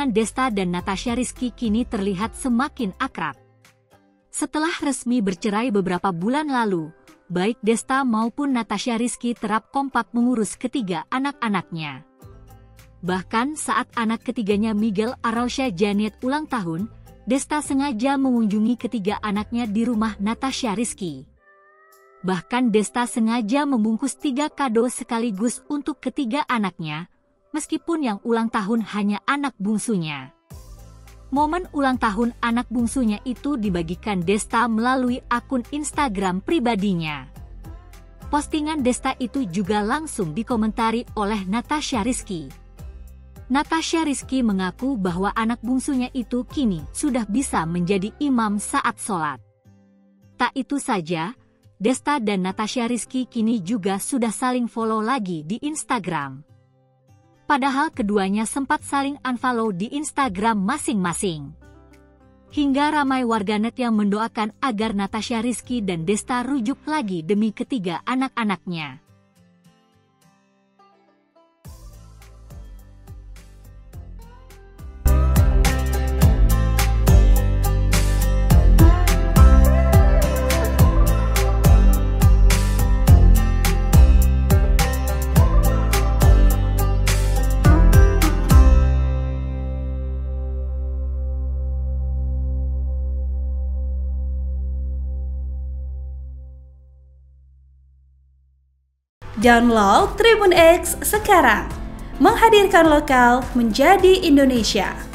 Hubungan Desta dan Natasha Rizky kini terlihat semakin akrab. Setelah resmi bercerai beberapa bulan lalu, baik Desta maupun Natasha Rizky kerap kompak mengurus ketiga anak-anaknya. Bahkan saat anak ketiganya Miguel Arausha Janet ulang tahun, Desta sengaja mengunjungi ketiga anaknya di rumah Natasha Rizky. Bahkan Desta sengaja membungkus 3 kado sekaligus untuk ketiga anaknya, meskipun yang ulang tahun hanya anak bungsunya. Momen ulang tahun anak bungsunya itu dibagikan Desta melalui akun Instagram pribadinya. Postingan Desta itu juga langsung dikomentari oleh Natasha Rizky. Natasha Rizky mengaku bahwa anak bungsunya itu kini sudah bisa menjadi imam saat sholat. Tak itu saja, Desta dan Natasha Rizky kini juga sudah saling follow lagi di Instagram. Padahal keduanya sempat saling unfollow di Instagram masing-masing. Hingga ramai warganet yang mendoakan agar Natasha Rizky dan Desta rujuk lagi demi ketiga anak-anaknya. Download Tribun X sekarang, menghadirkan lokal menjadi Indonesia.